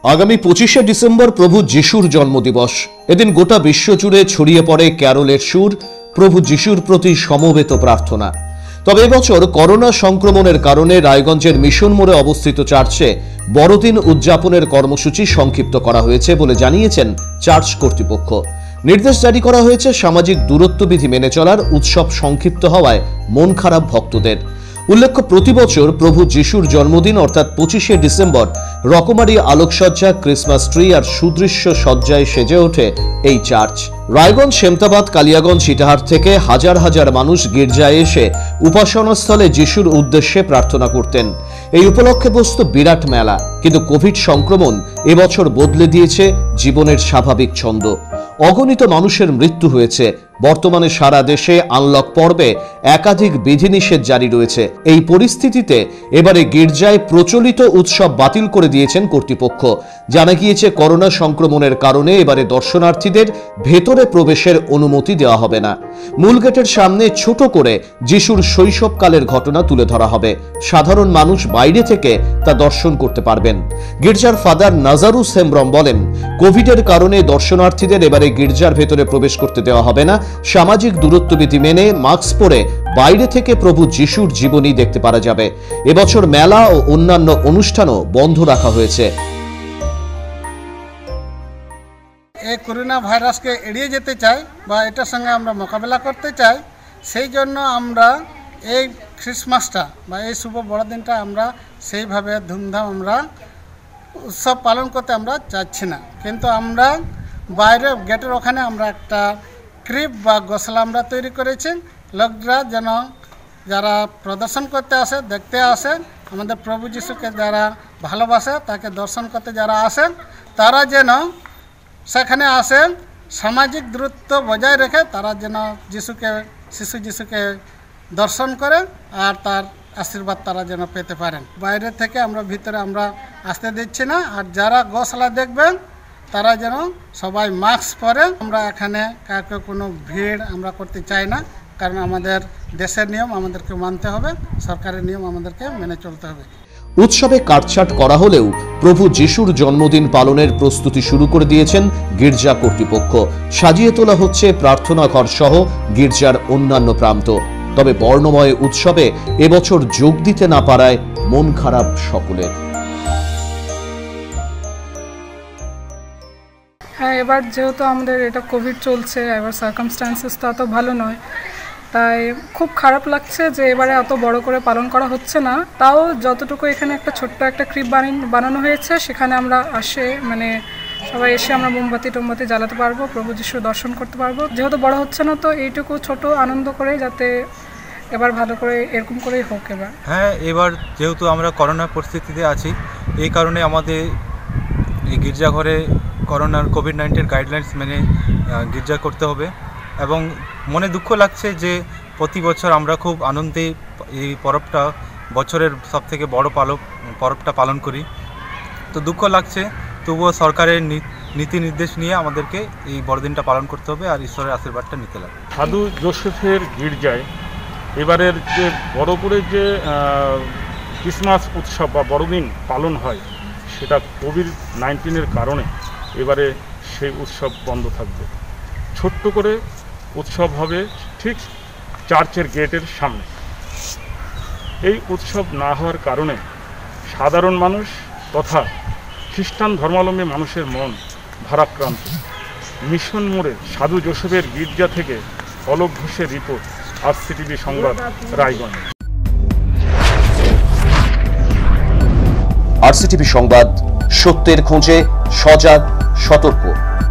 आगामी 25 डिसेम्बर प्रभु जिशुर जन्मदिवस। एदिन गोटा विश्व जुड़े छड़िए पड़े क्यारोलेर सुर, प्रभु जिशुर प्रति समवेत प्रार्थना। तबे এবছর করোনা সংক্রমণের কারণে রায়গঞ্জের মিশন মোড়ে অবস্থিত চার্চে বড়দিন উদযাপনের কর্মসূচি সংক্ষিপ্ত করা হয়েছে বলে জানিয়েছেন চার্চ কর্তৃপক্ষ। নির্দেশ জারি করা হয়েছে সামাজিক দূরত্ব বিধি মেনে চলার, উৎসব সংক্ষিপ্ত হওয়ায় মন খারাপ ভক্তদের। উল্লেখ্য, প্রতি বছর প্রভু যিশুর জন্মদিন অর্থাৎ 25 ডিসেম্বর রকমারি আলোকসজ্জা, ক্রিসমাস ট্রি আর সুদৃশ্য সজ্জায় সেজে ওঠে এই চার্চ। রায়গঞ্জ, সেমতাবাদ, কালিয়াগঞ্জ, ইটাহার থেকে হাজার হাজার মানুষ গির্জায় এসে উপাসনাস্থলে যিশুর উদ্দেশ্যে প্রার্থনা করতেন। এই উপলক্ষে বসত বিরাট মেলা, কিন্তু কোভিড সংক্রমণ এবছর বদলে দিয়েছে জীবনের স্বাভাবিক ছন্দ। অগণিত মানুষের মৃত্যু হয়েছে। বর্তমানে সারা দেশে আনলক পর্বে একাধিক বিধিনিষেধ জারি রয়েছে। এই পরিস্থিতিতে এবারে গির্জায় প্রচলিত উৎসব বাতিল করে দিয়েছেন কর্তৃপক্ষ। জানা গিয়েছে, করোনা সংক্রমণের কারণে এবারে দর্শনার্থীদের ভেতরে প্রবেশের অনুমতি দেওয়া হবে না। মূল গেটের সামনে ছোট করে যিশুর শৈশবকালের ঘটনা তুলে ধরা হবে। সাধারণ মানুষ বাইরে থেকে তা দর্শন করতে পারবেন। গির্জার ফাদার নাজারুস হেমব্রম বলেন, কোভিডের কারণে দর্শনার্থীদের এবারে গির্জার ভেতরে প্রবেশ করতে দেওয়া হবে না। সামাজিক দূরত্ববিধি মেনে মাস্ক পরে বাইরে থেকে প্রভু যিশুর জীবনী দেখতে পারা যাবে। এবছর মেলা ও অন্যান্য অনুষ্ঠানও বন্ধ রাখা হয়েছে। এই করোনা ভাইরাসকে এড়িয়ে যেতে চাই বা এটার সঙ্গে আমরা মোকাবেলা করতে চাই, সেই জন্য আমরা এই ক্রিসমাসটা বা এই শুভ বড়দিনটা আমরা সেইভাবে ধুমধাম আমরা উৎসব পালন করতে আমরা চাচ্ছি না। কিন্তু আমরা বাইরে গেটের ওখানে আমরা একটা ক্রিপ বা গোসলা আমরা তৈরি করেছি। লোকরা যেন যারা প্রদর্শন করতে আসে, দেখতে আসে, আমাদের প্রভু যিশুকে যারা ভালোবাসে, তাকে দর্শন করতে যারা আসেন, তারা যেন সেখানে আসেন সামাজিক দূরত্ব বজায় রেখে তারা যেন শিশু যিশুকে দর্শন করে আর তার আশীর্বাদ তারা যেন পেতে পারেন। বাইরে থেকে আমরা ভিতরে আমরা আসতে দিচ্ছি না। আর যারা গোসলা দেখবেন তারা যেন সবাই মাস্ক পরে। আমরা এখানে কাউকে কোনো ভিড় আমরা করতে চাই না, কারণ আমাদের দেশের নিয়ম আমাদেরকে মানতে হবে, সরকারের নিয়ম আমাদেরকে মেনে চলতে হবে। উৎসবে কাটছাট করা হলেও প্রভু যিশুর জন্মদিন পালনের প্রস্তুতি শুরু করে দিয়েছেন গির্জা কর্তৃপক্ষ। সাজিয়ে তোলা হচ্ছে প্রার্থনা ঘর সহ গির্জার অন্যান্য প্রান্ত। তবে বর্ণময় উৎসবে এবছর যোগ দিতে না পারায় মন খারাপ সকলের। হ্যাঁ, এবার যেহেতু আমাদের এটা কোভিড চলছে, এবার সার্কামস্ট্যান্সেস তো এত ভালো নয়, তাই খুব খারাপ লাগছে যে এবারে এত বড় করে পালন করা হচ্ছে না। তাও যতটুকু এখানে একটা ছোট্ট একটা ক্রিপ বানানো হয়েছে, সেখানে আমরা সবাই এসে আমরা মোমবাতি জ্বালাতে পারবো, প্রভু যিশু দর্শন করতে পারবো। যেহেতু বড় হচ্ছে না, তো এইটুকু ছোট আনন্দ করে যাতে এবার ভালো করে এরকম করেই হোক এবার। হ্যাঁ, এবার যেহেতু আমরা করোনা পরিস্থিতিতে আছি, এই কারণে আমাদের এই গির্জাঘরে কোভিড-19 গাইডলাইন্স মেনে গির্জা করতে হবে। এবং মনে দুঃখ লাগছে যে প্রতি বছর আমরা খুব আনন্দে এই পরবটা, বছরের সবথেকে বড় পরবটা পালন করি। তো দুঃখ লাগছে, তবুও সরকারের নীতি নির্দেশ নিয়ে আমাদেরকে এই বড়দিনটা পালন করতে হবে আর ঈশ্বরের আশীর্বাদটা নিতে লাগবে। সাধু যোসেফের গির্জায় এবারের যে বড় করে যে ক্রিসমাস উৎসব বা বড়দিন পালন হয়, সেটা কোভিড-19 কারণে এবারে সেই উৎসব বন্ধ থাকবে। ছোট্ট করে উৎসব হবে ঠিক চার্চের গেটের সামনে। এই উৎসব না হওয়ার কারণে সাধারণ মানুষ তথা খ্রিস্টান ধর্মাবলম্বী মানুষের মন ভারাক্রান্ত। মিশন মোড়ে সাধু যোসেফের গির্জা থেকে অলোক ঘোষের রিপোর্ট, RCTV সংবাদ, রায়গঞ্জ। RCTV সংবাদ, সত্যের খোঁজে, সজাগ, সতর্ক।